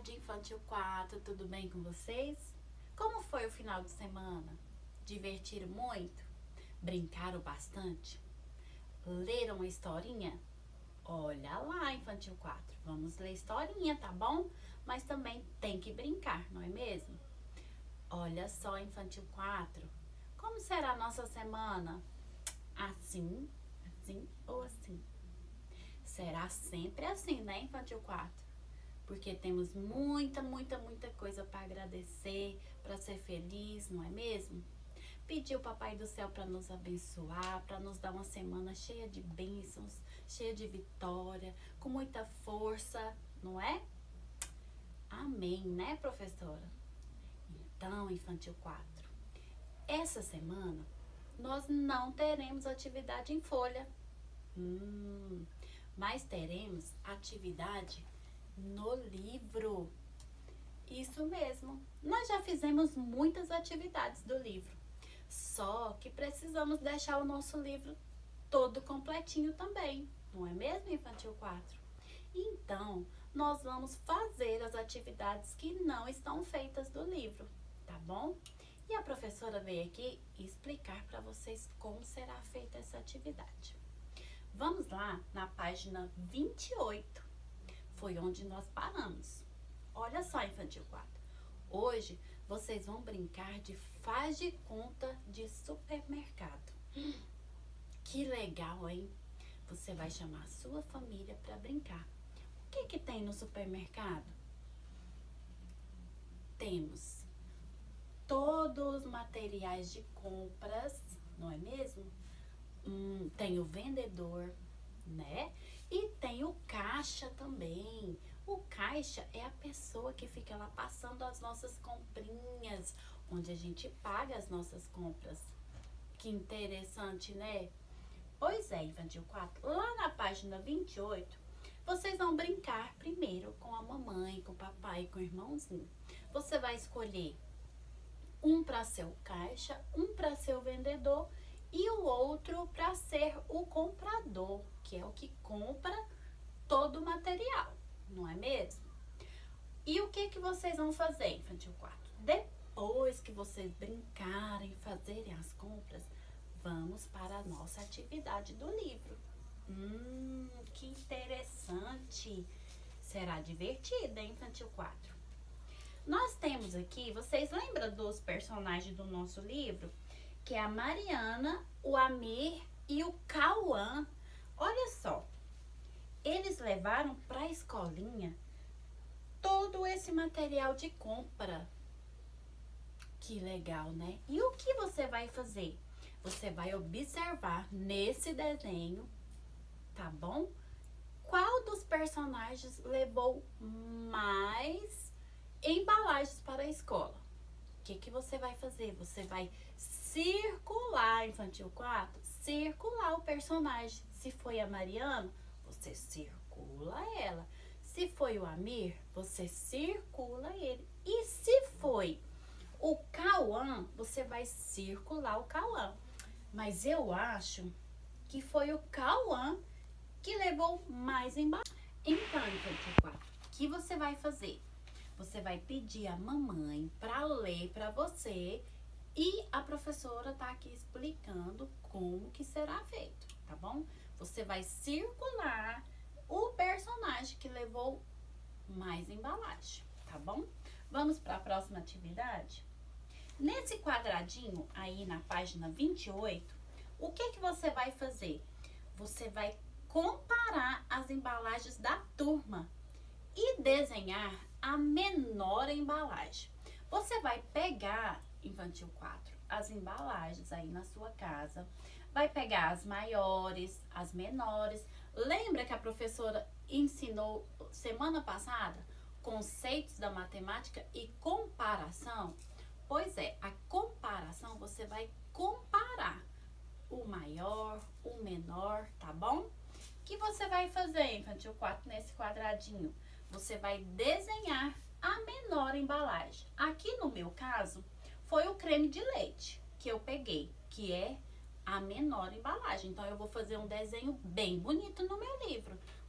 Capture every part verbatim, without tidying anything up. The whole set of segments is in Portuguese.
tarde, Infantil quatro, tudo bem com vocês? Como foi o final de semana? Divertiram muito? Brincaram bastante? Leram uma historinha? Olha lá, Infantil quatro, vamos ler historinha, tá bom? Mas também tem que brincar, não é mesmo? Olha só, Infantil quatro, como será a nossa semana? Assim, assim ou assim? Será sempre assim, né, Infantil quatro? Porque temos muita, muita, muita coisa para agradecer, para ser feliz, não é mesmo? Pedir o Papai do Céu para nos abençoar, para nos dar uma semana cheia de bênçãos, cheia de vitória, com muita força, não é? Amém, né, professora? Então, Infantil quatro, essa semana nós não teremos atividade em folha, hum, mas teremos atividade no livro. Isso mesmo, nós já fizemos muitas atividades do livro, só que precisamos deixar o nosso livro todo completinho também, não é mesmo, Infantil quatro? Então, nós vamos fazer as atividades que não estão feitas do livro, tá bom? E a professora veio aqui explicar para vocês como será feita essa atividade. Vamos lá na página vinte e oito. Foi onde nós paramos. Olha só, Infantil quatro. Hoje vocês vão brincar de faz de conta de supermercado. Que legal, hein? Você vai chamar a sua família para brincar. O que que tem no supermercado? Temos todos os materiais de compras, não é mesmo? Hum, tem o vendedor, né? E tem o caixa também. O caixa é a pessoa que fica lá passando as nossas comprinhas, onde a gente paga as nossas compras. Que interessante, né? Pois é, Infantil quatro, lá na página vinte e oito, vocês vão brincar primeiro com a mamãe, com o papai, com o irmãozinho. Você vai escolher um para ser o caixa, um para ser o vendedor e o outro para ser o comprador, que é o que compra todo o material, não é mesmo? E o que que vocês vão fazer, Infantil quatro? Depois que vocês brincarem, fazerem as compras, vamos para a nossa atividade do livro. Hum, que interessante! Será divertida, hein, Infantil quatro? Nós temos aqui, vocês lembram dos personagens do nosso livro? Que é a Mariana, o Amir e o Cauã. Olha só, eles levaram para a escolinha todo esse material de compra. Que legal, né? E o que você vai fazer? Você vai observar nesse desenho, tá bom? Qual dos personagens levou mais embalagens para a escola? O que que você vai fazer? Você vai circular, Infantil quatro, circular o personagem. Se foi a Mariana, você circula ela. Se foi o Amir, você circula ele. E se foi o Cauã, você vai circular o Cauã. Mas eu acho que foi o Cauã que levou mais embaixo. Então, Infantil quatro, o que você vai fazer? Você vai pedir a mamãe para ler para você e a professora tá aqui explicando como que será feito, tá bom? Você vai circular o personagem que levou mais embalagem, tá bom? Vamos para a próxima atividade? Nesse quadradinho aí na página vinte e oito, o que que você vai fazer? Você vai comparar as embalagens da turma e desenhar a menor embalagem. Você vai pegar, Infantil quatro, as embalagens aí na sua casa, vai pegar as maiores, as menores. Lembra que a professora ensinou semana passada conceitos da matemática e comparação? Pois é, a comparação você vai comparar o maior, o menor, tá bom? O que você vai fazer, Infantil quatro, nesse quadradinho? Você vai desenhar a menor embalagem. Aqui no meu caso, foi o creme de leite que eu peguei, que é a menor embalagem. Então, eu vou fazer um desenho bem bonito no meu livro.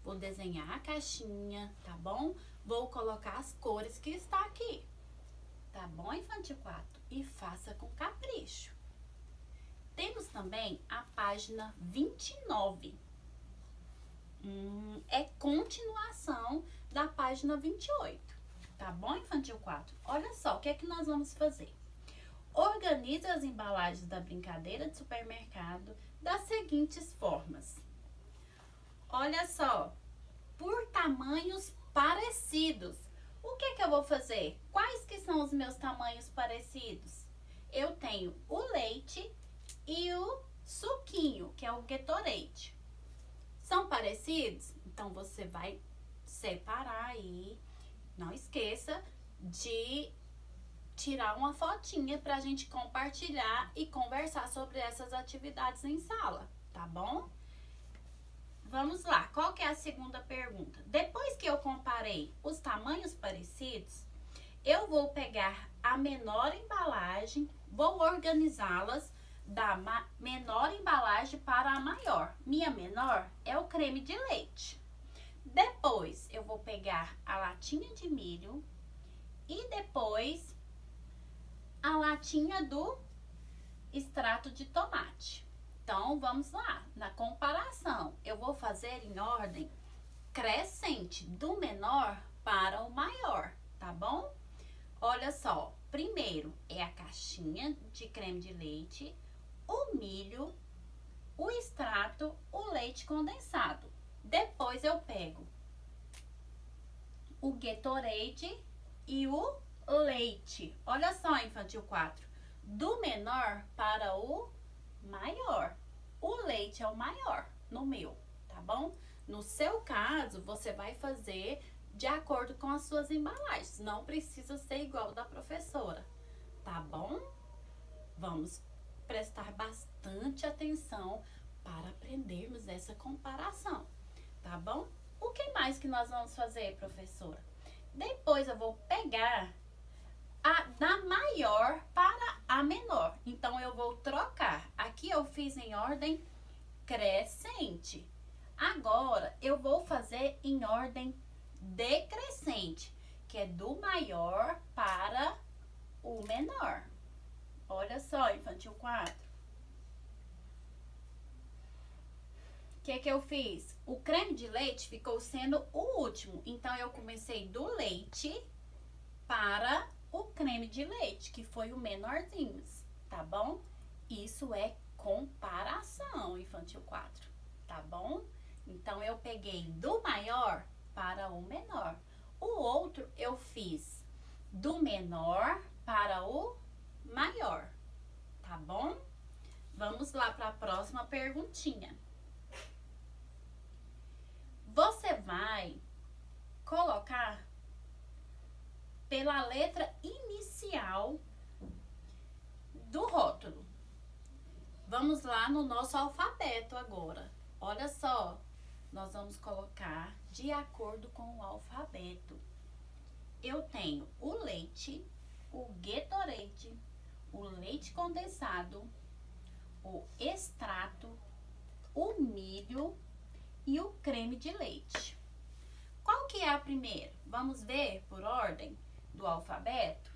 Vou desenhar a caixinha, tá bom? Vou colocar as cores que está aqui. Tá bom, infantil quatro? E faça com capricho. Temos também a página vinte e nove. Hum, é continuação da página vinte e oito. Tá bom, infantil quatro? Olha só, o que é que nós vamos fazer? Organize as embalagens da brincadeira de supermercado das seguintes formas. Olha só, por tamanhos parecidos. O que é que eu vou fazer? Quais que são os meus tamanhos parecidos? Eu tenho o leite e o suquinho, que é o Gatorade. São parecidos? Então, você vai separar aí. Não esqueça de tirar uma fotinha pra gente compartilhar e conversar sobre essas atividades em sala, tá bom? Vamos lá, qual que é a segunda pergunta? Depois que eu comparei os tamanhos parecidos, eu vou pegar a menor embalagem, vou organizá-las da menor embalagem para a maior. Minha menor é o creme de leite. Depois, eu vou pegar a latinha de milho e depois a latinha do extrato de tomate. Então, vamos lá, na comparação, eu vou fazer em ordem crescente, do menor para o maior, tá bom? Olha só, primeiro é a caixinha de creme de leite, o milho, o extrato, o leite condensado. Depois eu pego o Gatorade e o leite. Olha só, infantil quatro, do menor para o maior. O leite é o maior no meu, tá bom? No seu caso, você vai fazer de acordo com as suas embalagens. Não precisa ser igual da professora, tá bom? Vamos prestar bastante atenção para aprendermos essa comparação, tá bom? O que mais que nós vamos fazer, professora? Depois eu vou pegar a da maior para a menor. Então, eu vou trocar. Aqui eu fiz em ordem crescente. Agora, eu vou fazer em ordem decrescente, que é do maior para o menor. Olha só, infantil quatro. O que que eu fiz? O creme de leite ficou sendo o último. Então, eu comecei do leite para o creme de leite, que foi o menorzinho, tá bom? Isso é comparação, infantil quatro, tá bom? Então, eu peguei do maior para o menor. O outro eu fiz do menor para o maior, tá bom? Vamos lá para a próxima perguntinha. Você vai colocar pela letra inicial do rótulo. Vamos lá no nosso alfabeto agora. Olha só, nós vamos colocar de acordo com o alfabeto. Eu tenho o leite, o Gatorade, o leite condensado, o extrato, o milho e o creme de leite. Qual que é a primeira? Vamos ver por ordem do alfabeto?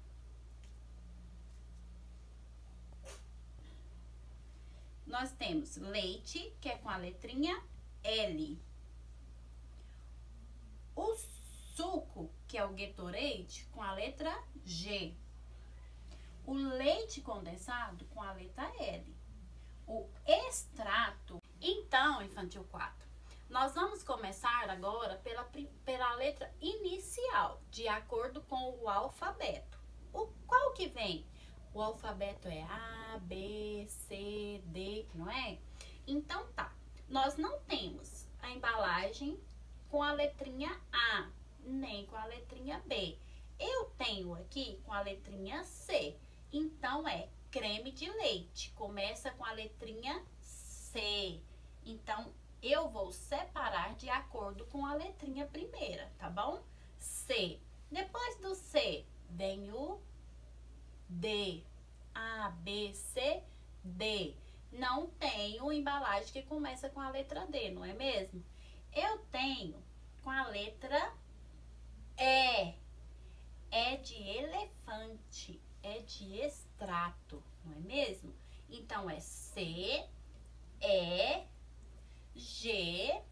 Nós temos leite, que é com a letrinha L. O suco, que é o Gatorade, com a letra G. O leite condensado com a letra L. O extrato. Então, infantil quatro, nós vamos começar agora pela, pela letra inicial, de acordo com o alfabeto. O, qual que vem? O alfabeto é A, B, C, D, não é? Então, tá. Nós não temos a embalagem com a letrinha A, nem com a letrinha B. Eu tenho aqui com a letrinha C. Então, é creme de leite. Começa com a letrinha C. Então, eu vou separar de acordo com a letrinha primeira, tá bom? C. Depois do C, vem o D. A, B, C, D. Não tenho embalagem que começa com a letra D, não é mesmo? Eu tenho com a letra E. É de elefante, é de extrato, não é mesmo? Então, é C, E, G.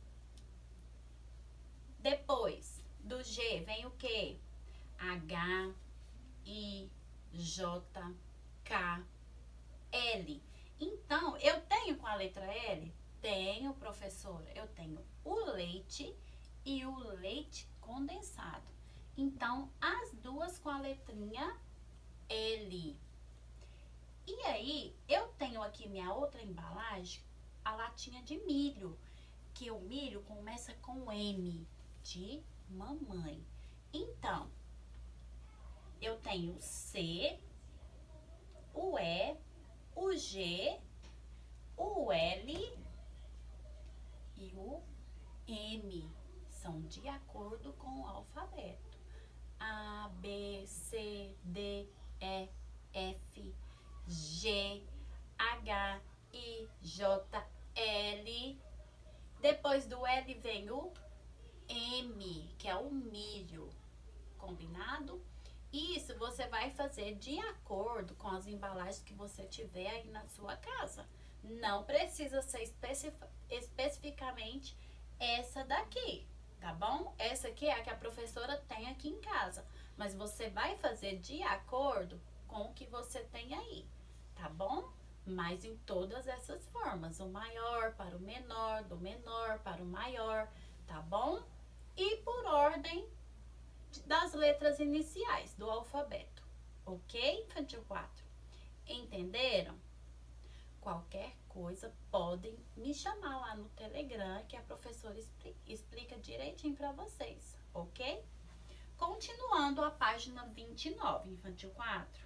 Depois do G vem o quê? H, I, J, K, L. Então, eu tenho com a letra L? Tenho, professora. Eu tenho o leite e o leite condensado. Então, as duas com a letrinha L. E aí, eu tenho aqui minha outra embalagem, a latinha de milho, que o milho começa com M, de mamãe. Então, eu tenho o C, o E, o G, o L e o M. São de acordo com o alfabeto. A, B, C, D, E, F, G, H, I, J, L. Depois do L vem o M, que é o milho. Combinado? Isso você vai fazer de acordo com as embalagens que você tiver aí na sua casa. Não precisa ser especific, especificamente essa daqui, tá bom? Essa aqui é a que a professora tem aqui em casa, mas você vai fazer de acordo com o que você tem aí, tá bom? Mas em todas essas formas, o maior para o menor, do menor para o maior, tá bom? E por ordem das letras iniciais do alfabeto, ok? Infantil quatro. Entenderam? Qualquer coisa, podem me chamar lá no Telegram, que a professora explica direitinho para vocês, ok? Continuando a página vinte e nove, Infantil quatro.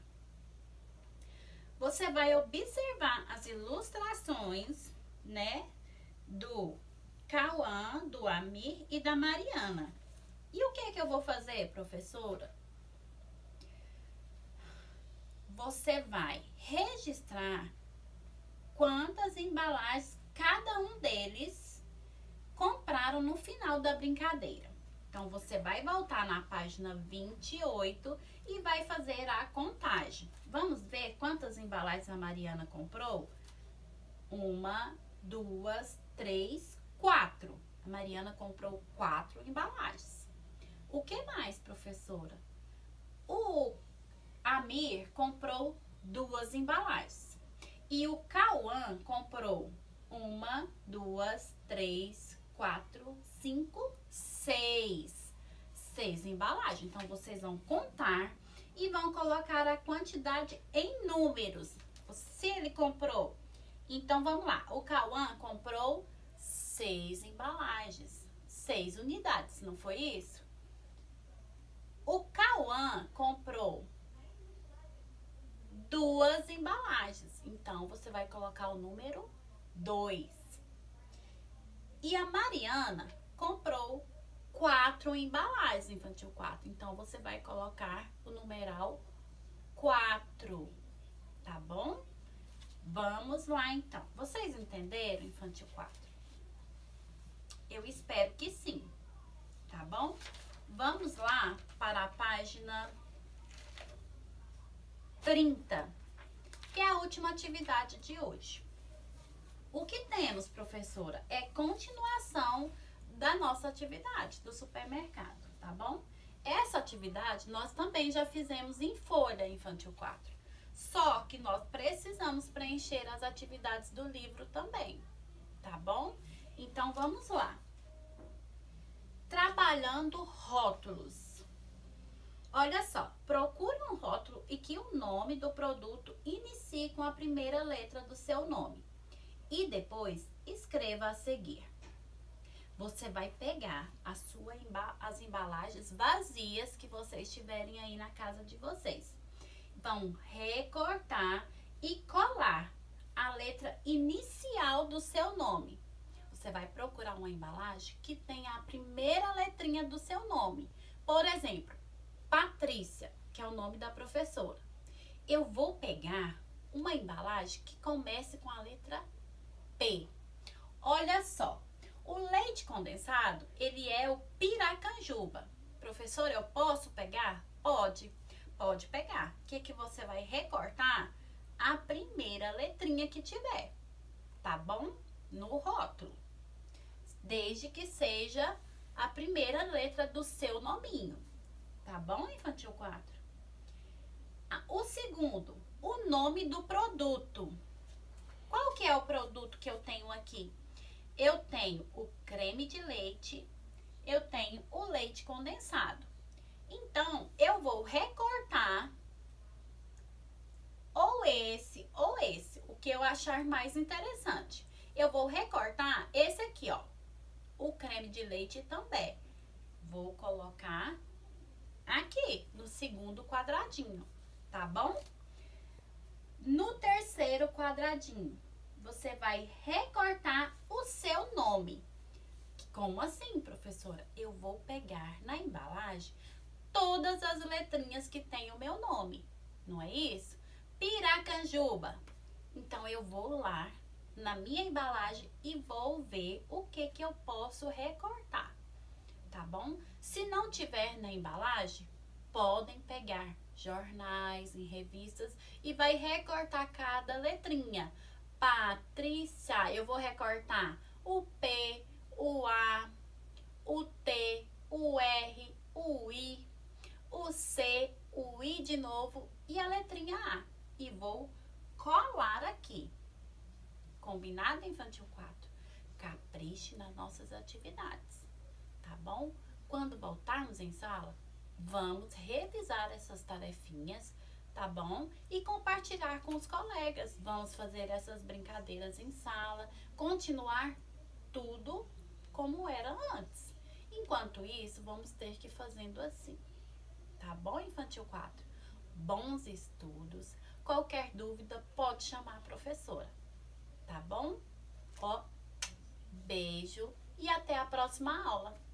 Você vai observar as ilustrações, né, do Cauã, do Amir e da Mariana. E o que é que eu vou fazer, professora? Você vai registrar quantas embalagens cada um deles compraram no final da brincadeira. Então, você vai voltar na página vinte e oito e vai fazer a contagem. Vamos ver quantas embalagens a Mariana comprou? Uma, duas, três, quatro. A Mariana comprou quatro embalagens. O que mais, professora? O Amir comprou duas embalagens. E o Cauã comprou uma, duas, três, quatro, cinco, seis. Seis embalagens. Então, vocês vão contar e vão colocar a quantidade em números. Se ele comprou. Então, vamos lá. O Cauã comprou seis embalagens. Seis unidades, não foi isso? O Cauã comprou duas embalagens. Então, você vai colocar o número dois. E a Mariana comprou quatro embalagens, Infantil quatro. Então, você vai colocar o numeral quatro, tá bom? Vamos lá, então. Vocês entenderam, Infantil quatro? Eu espero que sim, tá bom? Vamos lá para a página trinta, que é a última atividade de hoje. O que temos, professora? É continuação da nossa atividade do supermercado, tá bom? Essa atividade nós também já fizemos em folha, Infantil quatro. Só que nós precisamos preencher as atividades do livro também, tá bom? Então, vamos lá. Trabalhando rótulos. Olha só, procure um rótulo e que o nome do produto inicie com a primeira letra do seu nome. E depois, escreva a seguir. Você vai pegar a sua emba- as embalagens vazias que vocês tiverem aí na casa de vocês. Vão recortar e colar a letra inicial do seu nome. Você vai procurar uma embalagem que tenha a primeira letrinha do seu nome. Por exemplo, Patrícia, que é o nome da professora. Eu vou pegar uma embalagem que comece com a letra P. Olha só, O leite condensado, ele é o piracanjuba. Professora, eu posso pegar? Pode, pode pegar. O que que você vai recortar? A primeira letrinha que tiver, tá bom? No rótulo. Desde que seja a primeira letra do seu nominho, tá bom, infantil quatro? O segundo, o nome do produto. Qual que é o produto que eu tenho aqui? Eu tenho o creme de leite, eu tenho o leite condensado. Então, eu vou recortar ou esse ou esse, o que eu achar mais interessante. Eu vou recortar esse aqui, ó, o creme de leite também. Vou colocar aqui no segundo quadradinho, tá bom? No terceiro quadradinho, você vai recortar o seu nome. Como assim, professora? Eu vou pegar na embalagem todas as letrinhas que tem o meu nome, não é isso? Piracanjuba. Então, eu vou lá na minha embalagem e vou ver o que que eu posso recortar, tá bom? Se não tiver na embalagem, podem pegar jornais e revistas e vai recortar cada letrinha. Patrícia, eu vou recortar o P, o A, o T, o R, o I, o C, o I de novo e a letrinha A. E vou colar aqui. Combinado, infantil quatro? Capriche nas nossas atividades, tá bom? Quando voltarmos em sala, vamos revisar essas tarefinhas, tá bom? E compartilhar com os colegas. Vamos fazer essas brincadeiras em sala, continuar tudo como era antes. Enquanto isso, vamos ter que ir fazendo assim, tá bom, infantil quatro? Bons estudos. Qualquer dúvida, pode chamar a professora, tá bom? Ó, beijo e até a próxima aula.